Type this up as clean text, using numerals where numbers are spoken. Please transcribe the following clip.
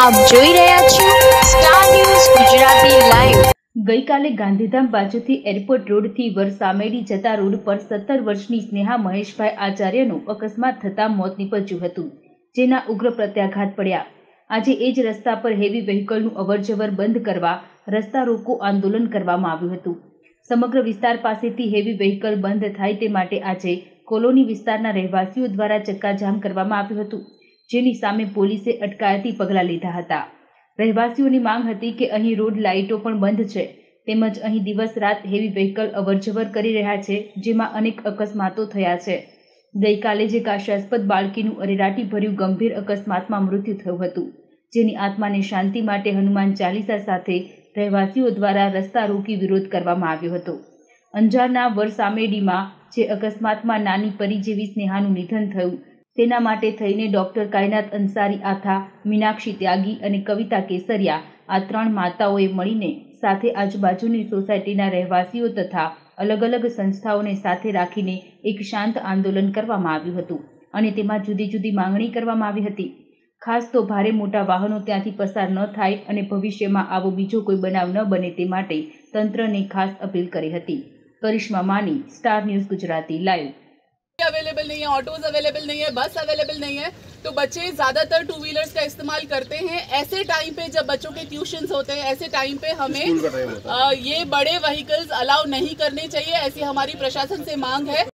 આપ જોઈ રહ્યા છો સ્ટાર ન્યૂઝ ગુજરાતી લાઈવ। ગઈકાલે ગાંધીધામ બાજુથી એરપોર્ટ રોડથી વરસામેડી જતા રોડ પર 17 વર્ષની સ્નેહા મહેશભાઈ આચાર્યનું અકસ્માત થતા મોત નીપજ્યું હતું, જેના ઉગ્ર પ્રત્યાઘાત પડ્યા। આજે એ જ રસ્તા પર હેવી વ્હીકલનું અવરજવર બંધ કરવા રસ્તા રોકો આંદોલન કરવામાં આવ્યું હતું। સમગ્ર વિસ્તાર પાસેથી હેવી વ્હીકલ બંધ થાય તે માટે આજે કોલોની વિસ્તારના રહેવાસીઓ દ્વારા ચક્કાજામ કરવામાં આવ્યું હતું, જેની સામે પોલીસે અટકાયતી પગલાં લીધા હતા। રહેવાસીઓની માંગ હતી કે અહીં રોડ લાઇટો પણ બંધ છે, તેમજ અહીં દિવસ રાત હેવી વ્હીકલ અવરજવર કરી રહ્યા છે, જેમાં અનેક અકસ્માતો થયા છે। ગઈકાલે જે કાશ્યાસ્પદ બાળકીનું અરેરાટી ભર્યું ગંભીર અકસ્માતમાં મૃત્યુ થયું હતું, જેની આત્માને શાંતિ માટે હનુમાન ચાલીસા સાથે રહેવાસીઓ દ્વારા રસ્તા રોકી વિરોધ કરવામાં આવ્યો હતો। અંજારના વરસામેડીમાં જે અકસ્માતમાં નાની પરી જેવી સ્નેહાનું નિધન થયું, તેના માટે થઈને ડોક્ટર કાયનાત અંસારી આથા, મીનાક્ષી ત્યાગી અને કવિતા કેસરિયા આ 3 માતાઓએ મળીને સાથે આજુબાજુની સોસાયટીના રહેવાસીઓ તથા અલગ અલગ સંસ્થાઓને સાથે રાખીને એક શાંત આંદોલન કરવામાં આવ્યું હતું અને તેમાં જુદી જુદી માંગણી કરવામાં આવી હતી। ખાસ તો ભારે મોટા વાહનો ત્યાંથી પસાર ન થાય અને ભવિષ્યમાં આવો બીજો કોઈ બનાવ ન બને તે માટે તંત્રને ખાસ અપીલ કરી હતી। Karishma Mani, star news Gujarati live. Available नहीं है, ऑटोज अवेलेबल नहीं है, बस अवेलेबल नहीं है, तो बच्चे ज़्यादातर 2 व्हीलर्स का इस्तेमाल करते हैं। ऐसे टाइम पे जब बच्चों के ट्यूशंस होते हैं, ऐसे टाइम पे हमें ये बड़े व्हीकल्स अलाउ नहीं करने चाहिए, ऐसी हमारी प्रशासन से मांग है।